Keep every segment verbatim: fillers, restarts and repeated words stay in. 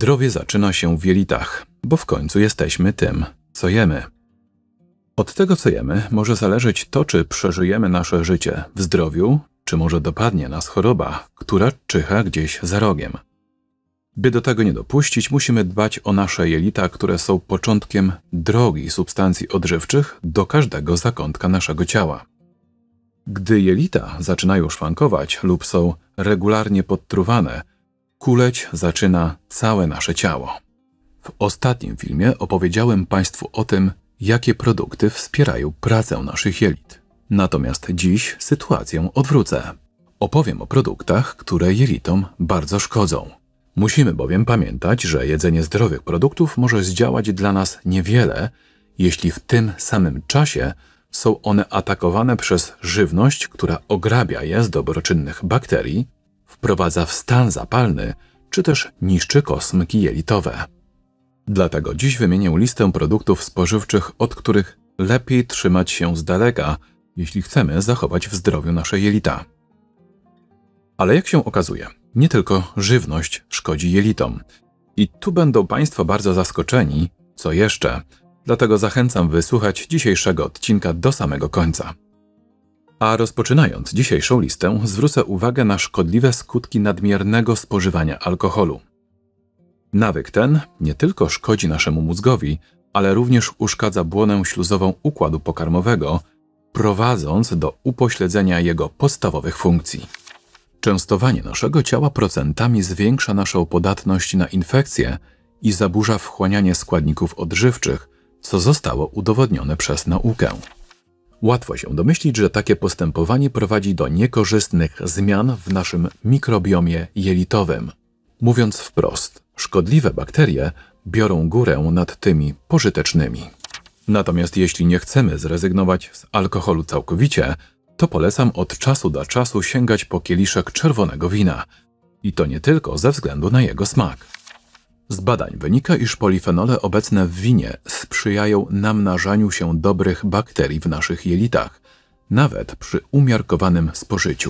Zdrowie zaczyna się w jelitach, bo w końcu jesteśmy tym, co jemy. Od tego, co jemy, może zależeć to, czy przeżyjemy nasze życie w zdrowiu, czy może dopadnie nas choroba, która czyha gdzieś za rogiem. By do tego nie dopuścić, musimy dbać o nasze jelita, które są początkiem drogi substancji odżywczych do każdego zakątka naszego ciała. Gdy jelita zaczynają szwankować lub są regularnie podtruwane, kuleć zaczyna całe nasze ciało. W ostatnim filmie opowiedziałem Państwu o tym, jakie produkty wspierają pracę naszych jelit. Natomiast dziś sytuację odwrócę. Opowiem o produktach, które jelitom bardzo szkodzą. Musimy bowiem pamiętać, że jedzenie zdrowych produktów może zdziałać dla nas niewiele, jeśli w tym samym czasie są one atakowane przez żywność, która ograbia je z dobroczynnych bakterii, wprowadza w stan zapalny, czy też niszczy kosmki jelitowe. Dlatego dziś wymienię listę produktów spożywczych, od których lepiej trzymać się z daleka, jeśli chcemy zachować w zdrowiu nasze jelita. Ale jak się okazuje, nie tylko żywność szkodzi jelitom. I tu będą Państwo bardzo zaskoczeni, co jeszcze, dlatego zachęcam wysłuchać dzisiejszego odcinka do samego końca. A rozpoczynając dzisiejszą listę, zwrócę uwagę na szkodliwe skutki nadmiernego spożywania alkoholu. Nawyk ten nie tylko szkodzi naszemu mózgowi, ale również uszkadza błonę śluzową układu pokarmowego, prowadząc do upośledzenia jego podstawowych funkcji. Częstowanie naszego ciała procentami zwiększa naszą podatność na infekcje i zaburza wchłanianie składników odżywczych, co zostało udowodnione przez naukę. Łatwo się domyślić, że takie postępowanie prowadzi do niekorzystnych zmian w naszym mikrobiomie jelitowym. Mówiąc wprost, szkodliwe bakterie biorą górę nad tymi pożytecznymi. Natomiast jeśli nie chcemy zrezygnować z alkoholu całkowicie, to polecam od czasu do czasu sięgać po kieliszek czerwonego wina. I to nie tylko ze względu na jego smak. Z badań wynika, iż polifenole obecne w winie sprzyjają namnażaniu się dobrych bakterii w naszych jelitach, nawet przy umiarkowanym spożyciu.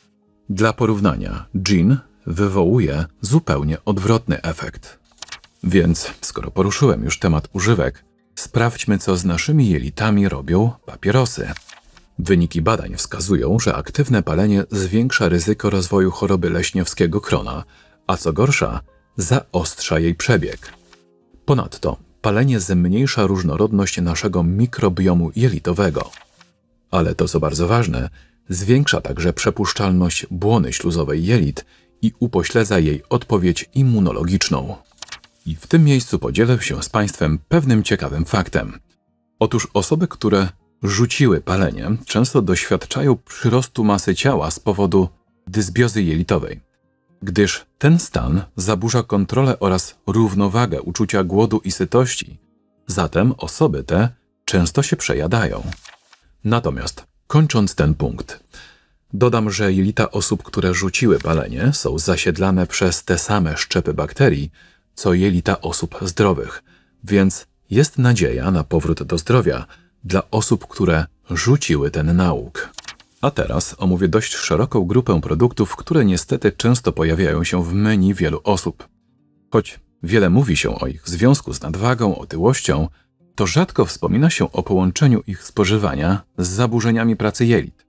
Dla porównania, gin wywołuje zupełnie odwrotny efekt. Więc, skoro poruszyłem już temat używek, sprawdźmy, co z naszymi jelitami robią papierosy. Wyniki badań wskazują, że aktywne palenie zwiększa ryzyko rozwoju choroby leśniowskiego krona, a co gorsza, zaostrza jej przebieg. Ponadto palenie zmniejsza różnorodność naszego mikrobiomu jelitowego. Ale to, co bardzo ważne, zwiększa także przepuszczalność błony śluzowej jelit i upośledza jej odpowiedź immunologiczną. I w tym miejscu podzielę się z Państwem pewnym ciekawym faktem. Otóż osoby, które rzuciły palenie, często doświadczają przyrostu masy ciała z powodu dysbiozy jelitowej, gdyż ten stan zaburza kontrolę oraz równowagę uczucia głodu i sytości, zatem osoby te często się przejadają. Natomiast, kończąc ten punkt, dodam, że jelita osób, które rzuciły palenie, są zasiedlane przez te same szczepy bakterii, co jelita osób zdrowych, więc jest nadzieja na powrót do zdrowia dla osób, które rzuciły ten nauk. A teraz omówię dość szeroką grupę produktów, które niestety często pojawiają się w menu wielu osób. Choć wiele mówi się o ich związku z nadwagą, otyłością, to rzadko wspomina się o połączeniu ich spożywania z zaburzeniami pracy jelit.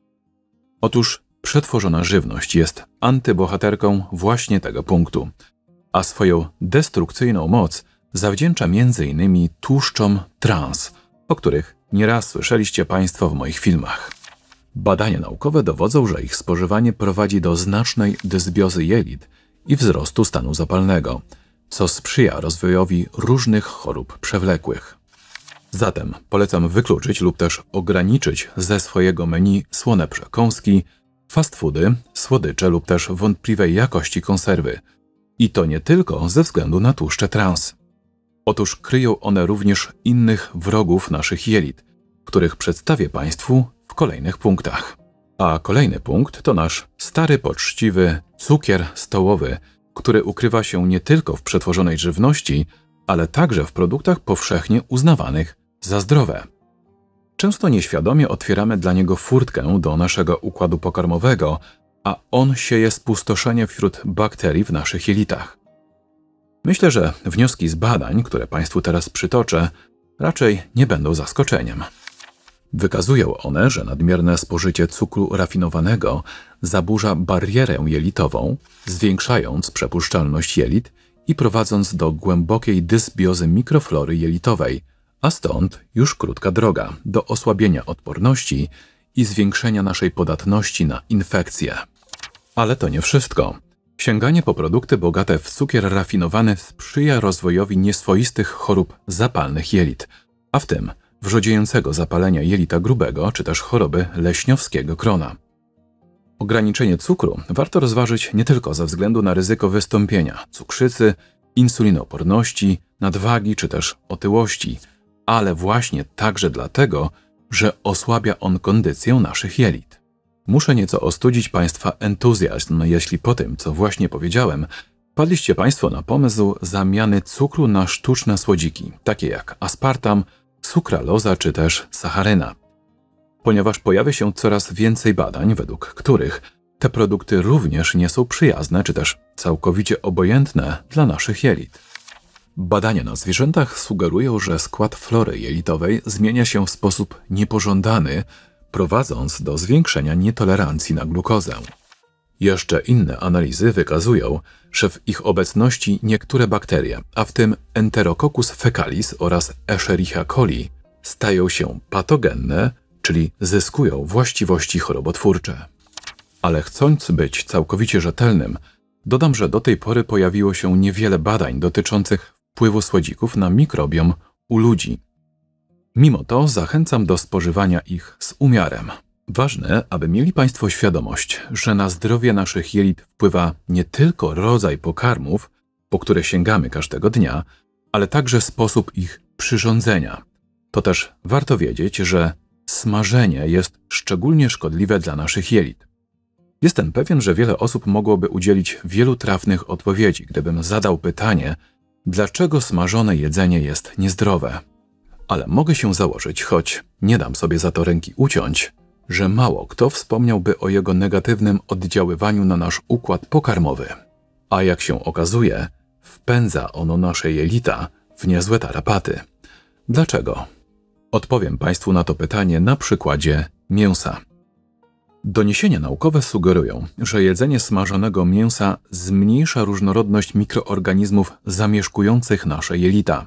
Otóż przetworzona żywność jest antybohaterką właśnie tego punktu, a swoją destrukcyjną moc zawdzięcza między innymi tłuszczom trans, o których nieraz słyszeliście Państwo w moich filmach. Badania naukowe dowodzą, że ich spożywanie prowadzi do znacznej dysbiozy jelit i wzrostu stanu zapalnego, co sprzyja rozwojowi różnych chorób przewlekłych. Zatem polecam wykluczyć lub też ograniczyć ze swojego menu słone przekąski, fast foody, słodycze lub też wątpliwej jakości konserwy. I to nie tylko ze względu na tłuszcze trans. Otóż kryją one również innych wrogów naszych jelit, których przedstawię Państwu w kolejnych punktach. A kolejny punkt to nasz stary, poczciwy cukier stołowy, który ukrywa się nie tylko w przetworzonej żywności, ale także w produktach powszechnie uznawanych za zdrowe. Często nieświadomie otwieramy dla niego furtkę do naszego układu pokarmowego, a on sieje spustoszenie wśród bakterii w naszych jelitach. Myślę, że wnioski z badań, które Państwu teraz przytoczę, raczej nie będą zaskoczeniem. Wykazują one, że nadmierne spożycie cukru rafinowanego zaburza barierę jelitową, zwiększając przepuszczalność jelit i prowadząc do głębokiej dysbiozy mikroflory jelitowej, a stąd już krótka droga do osłabienia odporności i zwiększenia naszej podatności na infekcje. Ale to nie wszystko. Sięganie po produkty bogate w cukier rafinowany sprzyja rozwojowi nieswoistych chorób zapalnych jelit, a w tym wrzodziejącego zapalenia jelita grubego czy też choroby leśniowskiego krona. Ograniczenie cukru warto rozważyć nie tylko ze względu na ryzyko wystąpienia cukrzycy, insulinooporności, nadwagi czy też otyłości, ale właśnie także dlatego, że osłabia on kondycję naszych jelit. Muszę nieco ostudzić Państwa entuzjazm, jeśli po tym, co właśnie powiedziałem, wpadliście Państwo na pomysł zamiany cukru na sztuczne słodziki, takie jak aspartam, sukraloza czy też sacharyna. Ponieważ pojawia się coraz więcej badań, według których te produkty również nie są przyjazne czy też całkowicie obojętne dla naszych jelit. Badania na zwierzętach sugerują, że skład flory jelitowej zmienia się w sposób niepożądany, prowadząc do zwiększenia nietolerancji na glukozę. Jeszcze inne analizy wykazują, że w ich obecności niektóre bakterie, a w tym Enterococcus fecalis oraz Escherichia coli, stają się patogenne, czyli zyskują właściwości chorobotwórcze. Ale chcąc być całkowicie rzetelnym, dodam, że do tej pory pojawiło się niewiele badań dotyczących wpływu słodzików na mikrobiom u ludzi. Mimo to zachęcam do spożywania ich z umiarem. Ważne, aby mieli Państwo świadomość, że na zdrowie naszych jelit wpływa nie tylko rodzaj pokarmów, po które sięgamy każdego dnia, ale także sposób ich przyrządzenia. To też warto wiedzieć, że smażenie jest szczególnie szkodliwe dla naszych jelit. Jestem pewien, że wiele osób mogłoby udzielić wielu trafnych odpowiedzi, gdybym zadał pytanie, dlaczego smażone jedzenie jest niezdrowe. Ale mogę się założyć, choć nie dam sobie za to ręki uciąć, że mało kto wspomniałby o jego negatywnym oddziaływaniu na nasz układ pokarmowy. A jak się okazuje, wpędza ono nasze jelita w niezłe tarapaty. Dlaczego? Odpowiem Państwu na to pytanie na przykładzie mięsa. Doniesienia naukowe sugerują, że jedzenie smażonego mięsa zmniejsza różnorodność mikroorganizmów zamieszkujących nasze jelita.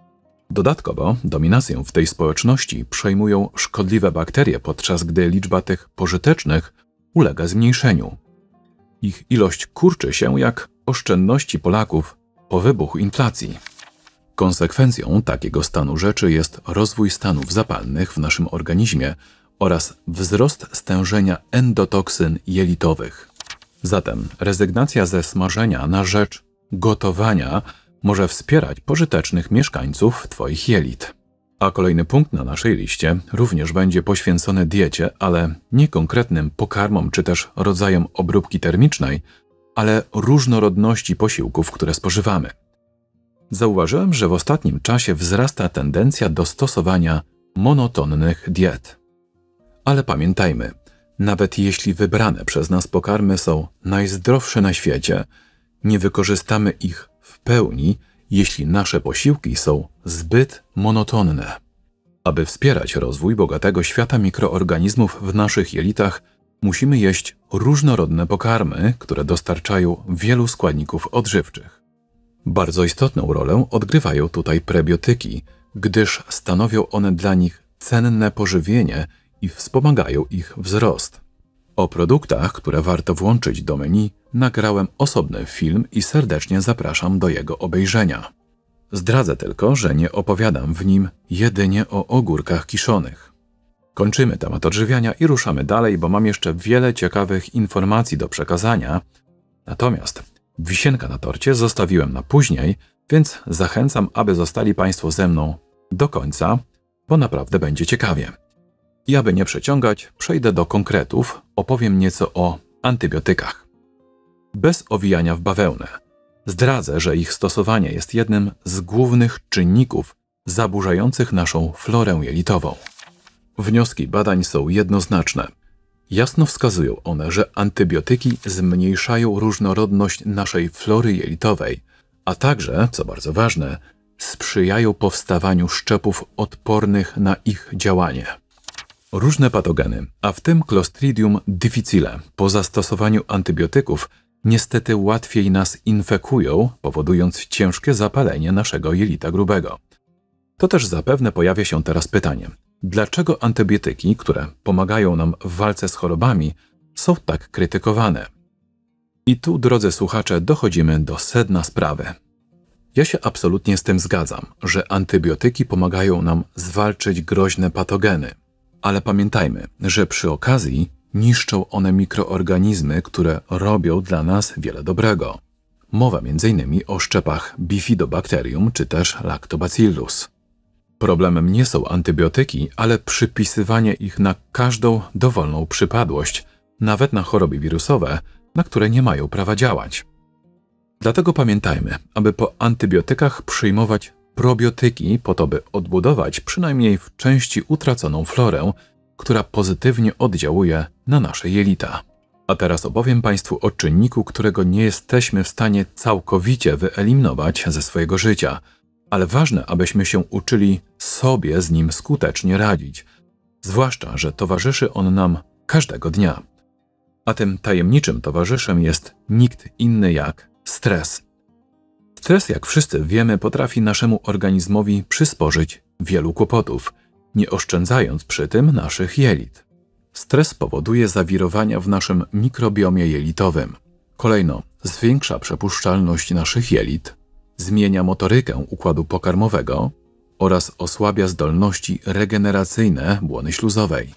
Dodatkowo dominację w tej społeczności przejmują szkodliwe bakterie, podczas gdy liczba tych pożytecznych ulega zmniejszeniu. Ich ilość kurczy się jak oszczędności Polaków po wybuchu inflacji. Konsekwencją takiego stanu rzeczy jest rozwój stanów zapalnych w naszym organizmie oraz wzrost stężenia endotoksyn jelitowych. Zatem rezygnacja ze smażenia na rzecz gotowania może wspierać pożytecznych mieszkańców Twoich jelit. A kolejny punkt na naszej liście również będzie poświęcony diecie, ale nie konkretnym pokarmom czy też rodzajom obróbki termicznej, ale różnorodności posiłków, które spożywamy. Zauważyłem, że w ostatnim czasie wzrasta tendencja do stosowania monotonnych diet. Ale pamiętajmy, nawet jeśli wybrane przez nas pokarmy są najzdrowsze na świecie, nie wykorzystamy ich w pełni, jeśli nasze posiłki są zbyt monotonne. Aby wspierać rozwój bogatego świata mikroorganizmów w naszych jelitach, musimy jeść różnorodne pokarmy, które dostarczają wielu składników odżywczych. Bardzo istotną rolę odgrywają tutaj prebiotyki, gdyż stanowią one dla nich cenne pożywienie i wspomagają ich wzrost. O produktach, które warto włączyć do menu, nagrałem osobny film i serdecznie zapraszam do jego obejrzenia. Zdradzę tylko, że nie opowiadam w nim jedynie o ogórkach kiszonych. Kończymy temat odżywiania i ruszamy dalej, bo mam jeszcze wiele ciekawych informacji do przekazania. Natomiast wisienka na torcie zostawiłem na później, więc zachęcam, aby zostali Państwo ze mną do końca, bo naprawdę będzie ciekawie. I aby nie przeciągać, przejdę do konkretów, opowiem nieco o antybiotykach. Bez owijania w bawełnę. Zdradzę, że ich stosowanie jest jednym z głównych czynników zaburzających naszą florę jelitową. Wnioski badań są jednoznaczne. Jasno wskazują one, że antybiotyki zmniejszają różnorodność naszej flory jelitowej, a także, co bardzo ważne, sprzyjają powstawaniu szczepów odpornych na ich działanie. Różne patogeny, a w tym Clostridium difficile, po zastosowaniu antybiotyków niestety łatwiej nas infekują, powodując ciężkie zapalenie naszego jelita grubego. To też zapewne pojawia się teraz pytanie, dlaczego antybiotyki, które pomagają nam w walce z chorobami, są tak krytykowane? I tu, drodzy słuchacze, dochodzimy do sedna sprawy. Ja się absolutnie z tym zgadzam, że antybiotyki pomagają nam zwalczyć groźne patogeny. Ale pamiętajmy, że przy okazji niszczą one mikroorganizmy, które robią dla nas wiele dobrego. Mowa między innymi o szczepach Bifidobacterium czy też Lactobacillus. Problemem nie są antybiotyki, ale przypisywanie ich na każdą dowolną przypadłość, nawet na choroby wirusowe, na które nie mają prawa działać. Dlatego pamiętajmy, aby po antybiotykach przyjmować probiotyki po to, by odbudować przynajmniej w części utraconą florę, która pozytywnie oddziałuje na nasze jelita. A teraz opowiem Państwu o czynniku, którego nie jesteśmy w stanie całkowicie wyeliminować ze swojego życia, ale ważne, abyśmy się uczyli sobie z nim skutecznie radzić, zwłaszcza, że towarzyszy on nam każdego dnia. A tym tajemniczym towarzyszem jest nikt inny jak stres. Stres, jak wszyscy wiemy, potrafi naszemu organizmowi przysporzyć wielu kłopotów, nie oszczędzając przy tym naszych jelit. Stres powoduje zawirowania w naszym mikrobiomie jelitowym. Kolejno, zwiększa przepuszczalność naszych jelit, zmienia motorykę układu pokarmowego oraz osłabia zdolności regeneracyjne błony śluzowej.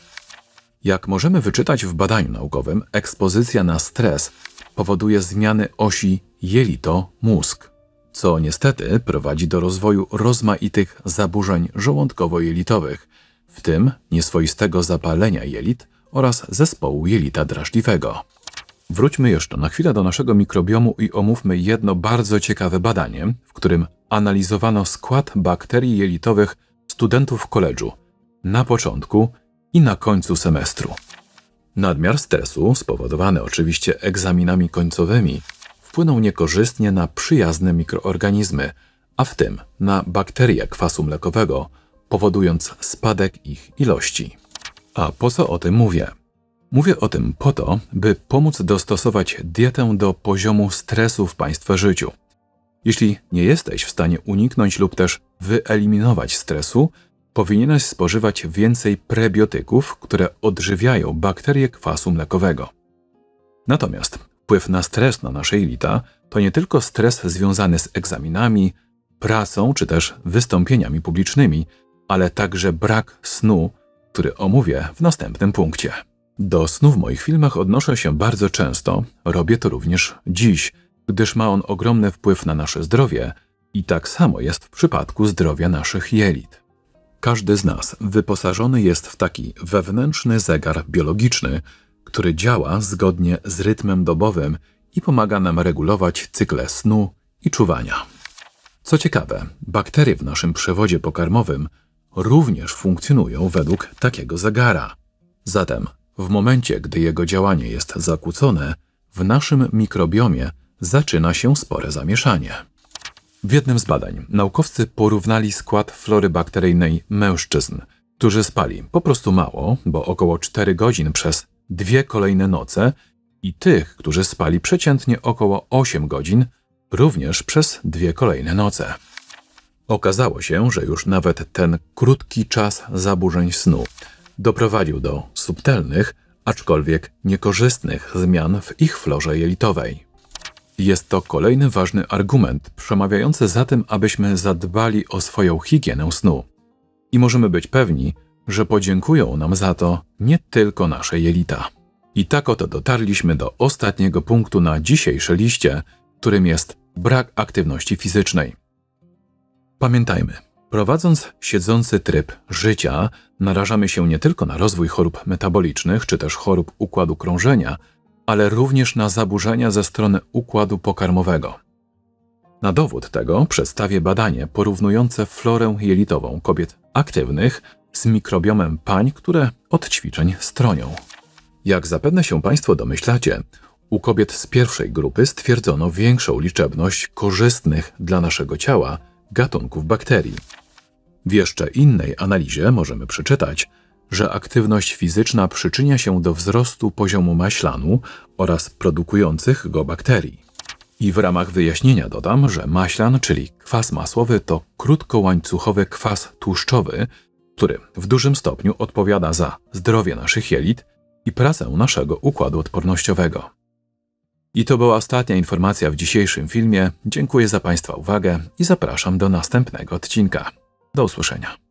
Jak możemy wyczytać w badaniu naukowym, ekspozycja na stres powoduje zmiany osi jelito-mózg, co niestety prowadzi do rozwoju rozmaitych zaburzeń żołądkowo-jelitowych, w tym nieswoistego zapalenia jelit oraz zespołu jelita drażliwego. Wróćmy jeszcze na chwilę do naszego mikrobiomu i omówmy jedno bardzo ciekawe badanie, w którym analizowano skład bakterii jelitowych studentów koledżu na początku i na końcu semestru. Nadmiar stresu, spowodowany oczywiście egzaminami końcowymi, wpłynął niekorzystnie na przyjazne mikroorganizmy, a w tym na bakterie kwasu mlekowego, powodując spadek ich ilości. A po co o tym mówię? Mówię o tym po to, by pomóc dostosować dietę do poziomu stresu w Państwa życiu. Jeśli nie jesteś w stanie uniknąć lub też wyeliminować stresu, powinieneś spożywać więcej prebiotyków, które odżywiają bakterie kwasu mlekowego. Natomiast wpływ na stres na nasze jelita to nie tylko stres związany z egzaminami, pracą czy też wystąpieniami publicznymi, ale także brak snu, który omówię w następnym punkcie. Do snu w moich filmach odnoszę się bardzo często, robię to również dziś, gdyż ma on ogromny wpływ na nasze zdrowie i tak samo jest w przypadku zdrowia naszych jelit. Każdy z nas wyposażony jest w taki wewnętrzny zegar biologiczny, który działa zgodnie z rytmem dobowym i pomaga nam regulować cykle snu i czuwania. Co ciekawe, bakterie w naszym przewodzie pokarmowym również funkcjonują według takiego zegara. Zatem w momencie, gdy jego działanie jest zakłócone, w naszym mikrobiomie zaczyna się spore zamieszanie. W jednym z badań naukowcy porównali skład flory bakteryjnej mężczyzn, którzy spali po prostu mało, bo około cztery godzin przez dwie kolejne noce, i tych, którzy spali przeciętnie około osiem godzin, również przez dwie kolejne noce. Okazało się, że już nawet ten krótki czas zaburzeń snu doprowadził do subtelnych, aczkolwiek niekorzystnych zmian w ich florze jelitowej. Jest to kolejny ważny argument przemawiający za tym, abyśmy zadbali o swoją higienę snu. I możemy być pewni, że podziękują nam za to nie tylko nasze jelita. I tak oto dotarliśmy do ostatniego punktu na dzisiejszej liście, którym jest brak aktywności fizycznej. Pamiętajmy, prowadząc siedzący tryb życia, narażamy się nie tylko na rozwój chorób metabolicznych czy też chorób układu krążenia, ale również na zaburzenia ze strony układu pokarmowego. Na dowód tego przedstawię badanie porównujące florę jelitową kobiet aktywnych z mikrobiomem pań, które od ćwiczeń stronią. Jak zapewne się Państwo domyślacie, U kobiet z pierwszej grupy stwierdzono większą liczebność korzystnych dla naszego ciała gatunków bakterii. W jeszcze innej analizie możemy przeczytać, że aktywność fizyczna przyczynia się do wzrostu poziomu maślanu oraz produkujących go bakterii. I w ramach wyjaśnienia dodam, że maślan, czyli kwas masłowy, to krótkołańcuchowy kwas tłuszczowy, który w dużym stopniu odpowiada za zdrowie naszych jelit i pracę naszego układu odpornościowego. I to była ostatnia informacja w dzisiejszym filmie. Dziękuję za Państwa uwagę i zapraszam do następnego odcinka. Do usłyszenia.